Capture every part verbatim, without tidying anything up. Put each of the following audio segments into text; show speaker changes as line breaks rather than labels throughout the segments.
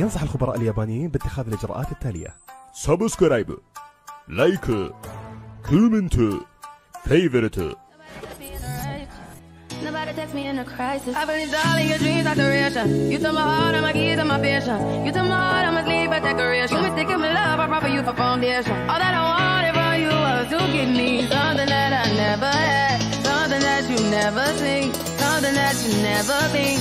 ينصح الخبراء اليابانيين باتخاذ الإجراءات التالية:
سبسكرايب، لايك، كومنت، فيفورت.
Nobody text me in a crisis. I believe all in your dreams are duration. You took my heart, I'm a keys and my vision. You took my heart, I'm a sleep a decoration. You mistaken my love, I brought for you for foundation. All that I wanted from you was to give me something that I never had, something that you never seen, something that you never been.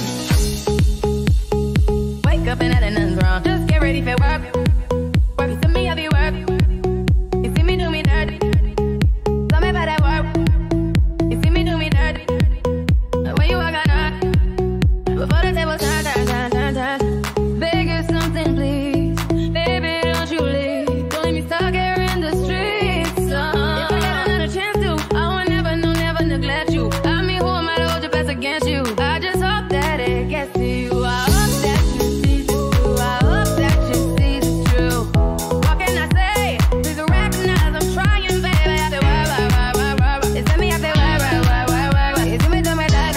Wake up and nothing's wrong. Just get ready for work. Work it to me, I'll be work. You see me do me dirty. Tell me about that work. You see me do me dirty. When you walk out, before the table turn, turn, turn, turn, turn. Beg you something, please. Baby, don't you leave. Don't leave me stuck here in the streets. Uh, if I got another chance to, I will never, no, never neglect you. I mean, who am I to hold your best against you? I just hope that it gets to you. I hope that you see the truth. I hope that you see the truth. What can I say? Please recognize I'm trying, baby. I feel work, work, work, work, work. It's me, I feel work, work, work, work, work. You see me do me that.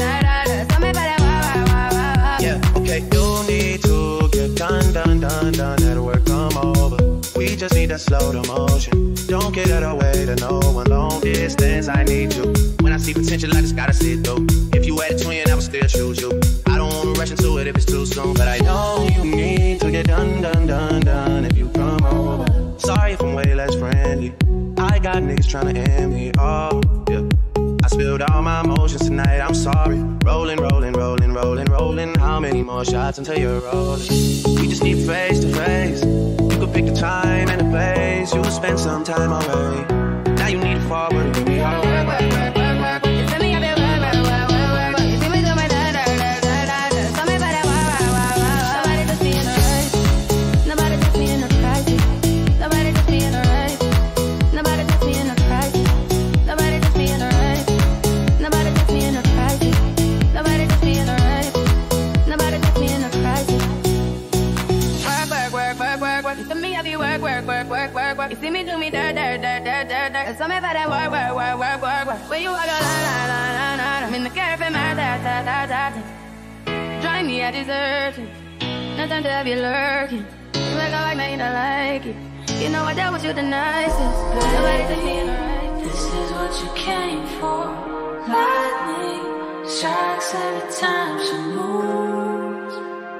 Done, done, done, done, that'll work, come over. We just need that slow motion. Don't get out of way to no one. Long distance, I need you. When I see potential, I just gotta see it through. If you had a twin, I would still choose you. I don't wanna rush into it if it's too soon, but I know you need to get done, done, done, done if you come over. Sorry if I'm way less friendly. I got niggas trying to end me, oh, yeah. I spilled all my emotions tonight, I'm sorry. Rolling, rolling, rolling, rolling, rolling. How many more shots until you're rolling? We just need face to face. You could pick the time and the place. You will spend some time away. Now you need to forward and give me all work, work, work, work, work. You tell me I feel work, work, work, work, work, work. You see me do my da da da da da da. Tell me about that work, work, work, work. Nobody touch me in a race. Nobody touch me in a crisis. Nobody touch me in a race. Nobody touch me in a crisis. Nobody touch me in a race. Nobody touch me in a crisis. Nobody touch me in a race. Nobody touch me in a crisis. Work, work, work, work, work, work. You see me, I be work, work, work, work, work, work. You see me do me dirt, dirt, dirt, dirt, dirt, dirt. Tell me about that work, work, work, work, work, work. When you walk a line, line, line, line, line. I'm in the cafe, my da, da, da, da, da. Join me at desertion. No time to have you lurking. You make a like, now you don't like it. You know I dealt with you the nicest. Nobody touch me in a race.
This is what you came for. Lightning strikes every time she moves,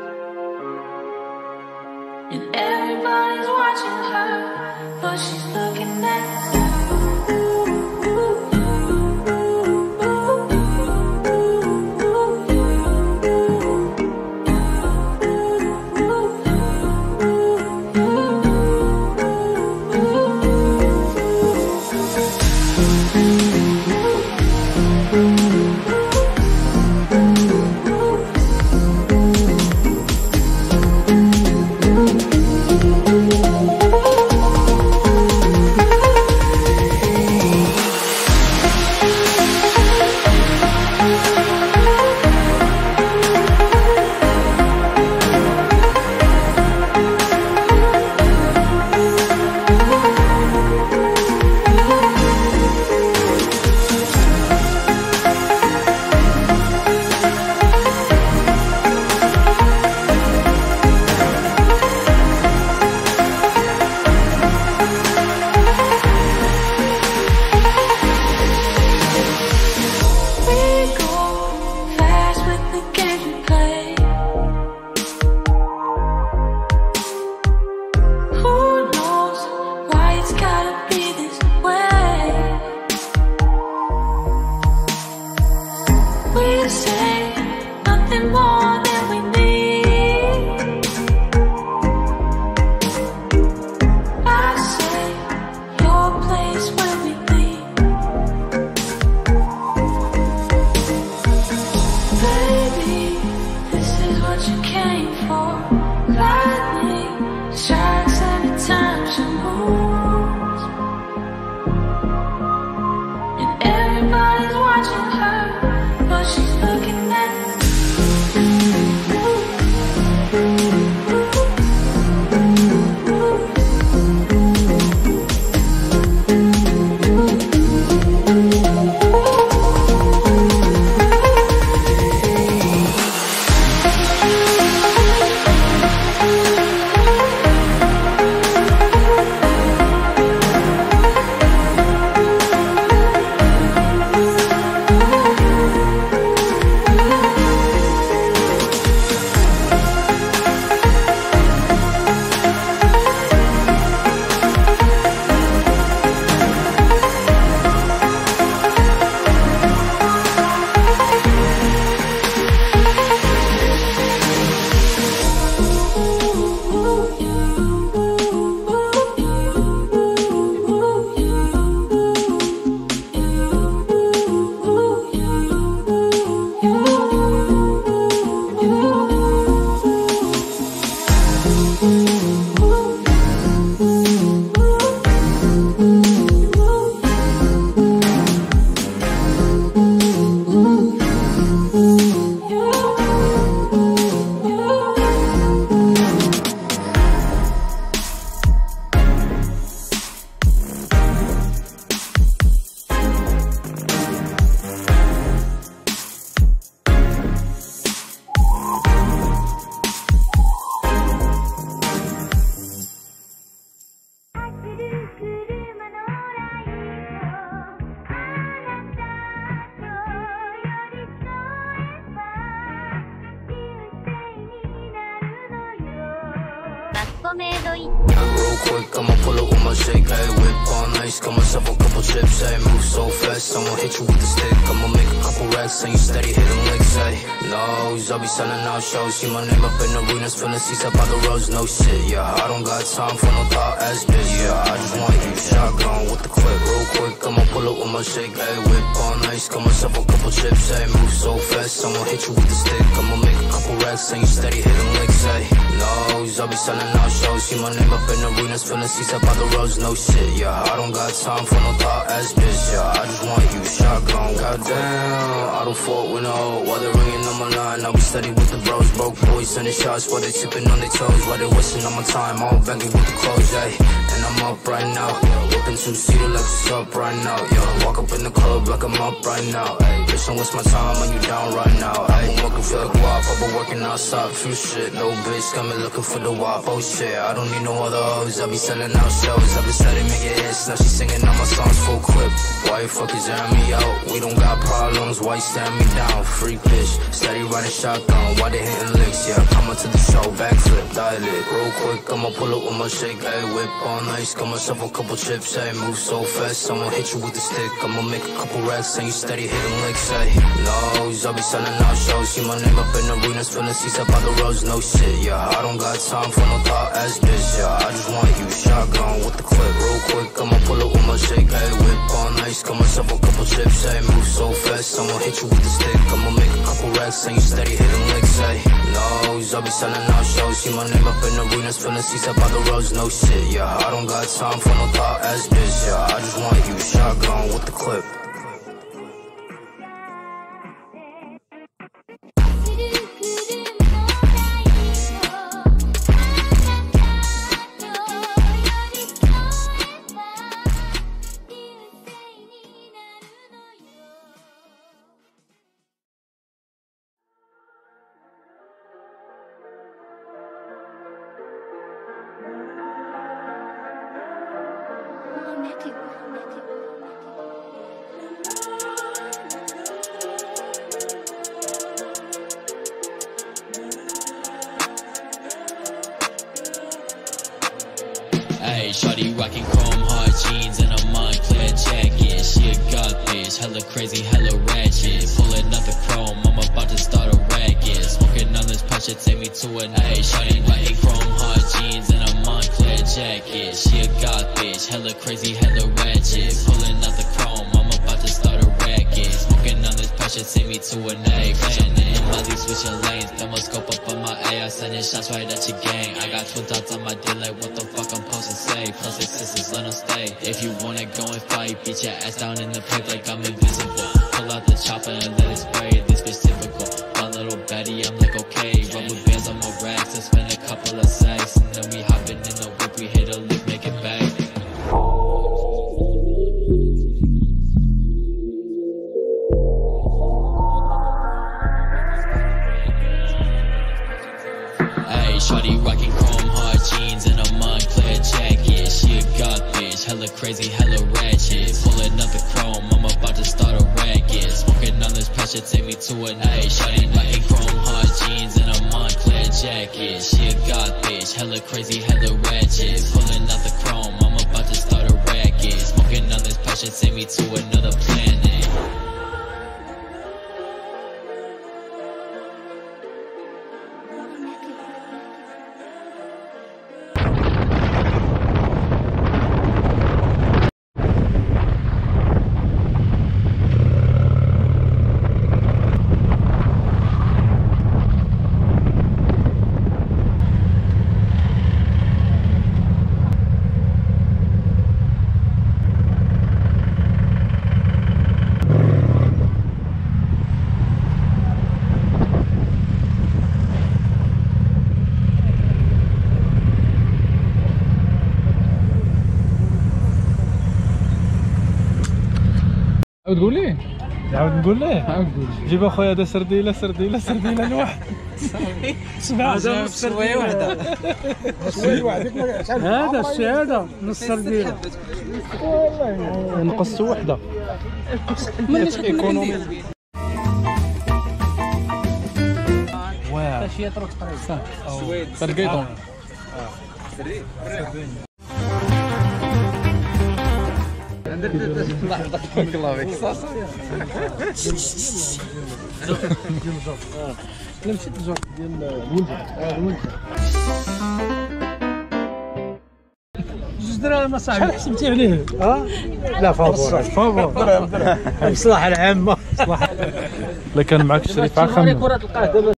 and everybody's watching her, but she's looking at you.
Real quick, I'ma pull up with my shake, hey, whip on ice, got myself a couple chips, hey, move so fast, I'ma hit you with the stick, I'ma make a couple racks, and you steady hitting licks, hey, no, I'll be selling out shows, see my name up in arenas, filling seats up by the roads, no shit, yeah, I don't got time for no thought ass bitch, yeah, I just want you shotgun with the clip, real quick, I'ma pull up with my shake, hey, whip on ice, got myself a couple chips, hey, move so fast, I'ma hit you with the stick, I'ma make a couple racks, and you steady hitting licks, hey, no, I'll be selling out shows, see my name up in arenas, filling seats up by the roads, no shit, yeah, I don't got time for no thought ass bitch, yeah, I just want you shotgun, goddamn, I don't fault with no, while they're ringing on my line, I'll be steady with the bros, broke boys sending shots while they tipping on their toes, while they wasting on my time, all vanity with the clothes, ayy, and I'm up right now, whipping two-seater like what's up right now, yeah, walk up in the club like I'm up right now, ayy, bitch, don't waste my time when you down right now, ayy, I'm working for the guap, I've been working outside, few shit, no bitch, got me looking for the wop, oh shit, I don't need no other hoes, I be selling out shows, I be steady making hits, now she singing all my songs full clip, why you fuckers air me out, we don't got problems, why you stand me down, free bitch, steady riding shotgun, why they hitting licks, yeah, coming to the show, backflip, dial it, real quick, I'ma pull up with my shake, ayy, whip on ice, got myself a couple chips, ayy, move so fast, I'ma hit you with the stick, I'ma make a couple racks, and you steady hitting licks, ayy, no, I'll be selling out shows, see my name up in arenas, filling seats up by the roads, no shit, yeah, I don't got time for no thought ass bitch, yeah, I just want you shotgun with the clip, real quick, I'ma pull up with my shake, ayy, whip on ice, got myself a couple chips, ayy, move so fast, I'ma hit you with the stick, I'ma make a couple racks, and you steady hitting licks, ayy, no, I'll be selling out shows, see my name up in arenas, filling seats up by the roads, no shit, yeah, I don't got time for no thought ass bitch, yeah, I just want you shotgun with the clip.
Ayy, shawty rockin' chrome hard jeans and a Moncler jacket. She a goth bitch, hella crazy, hella ratchet. Pulling out the chrome, I'm about to start a racket. Smoking on this pressure, take me to an ayy. Shawty rockin' chrome hard jeans and a Moncler jacket. She a goth bitch, hella crazy, hella ratchet. Pulling out the chrome, I'm about to start a racket. Smoking on this pressure, take me to an ayy. Playing Molly switching lanes, thermoscope up on my A. I sending shots right at your gang. I got twin dots on my dick, like what the fuck I'm supposed to say. Plus six sisters, let them stay. If you wanna go and fight, beat your ass down in the pit like I'm invisible. Pull out the chopper and let it spray. This bitch typical. My little baddie, I'm like okay. Rubber bands on my racks, I spend a couple of sacks, and then we hopping in the whip, we hit a lick, make it back. Shawty rockin' chrome hard jeans and a Moncler jacket. She a goth bitch, hella crazy, hella ratchet. Pulling up the chrome, I'm about to start a racket. Smoking on this pressure, take me to an A. Shawty rockin' chrome hard jeans and a Moncler jacket. She a goth bitch, hella crazy, hella ratchet. Pulling out the chrome, I'm about to start a racket. Smoking on this pressure, take me to another planet.
عاود قول لي عاود نقول ليه عاود قول جيب اخويا هذا سرديله سرديله سرديله لواحد سبعه هذا سرديله وحده شويه وحدك هذا الشيء هذا نص سرديله والله نقص وحده مليش ايكونومي واه شي طرق قريب السويد تلقيتهم بارك الله فيك صاصه انا مشيت الجور ديال الولد اه الولد جوج دراهم اصاحبي شحال حسبتي عليه؟ اه لا فافور فافور المصلحه العامه. الا كان معك الشريف عا خمم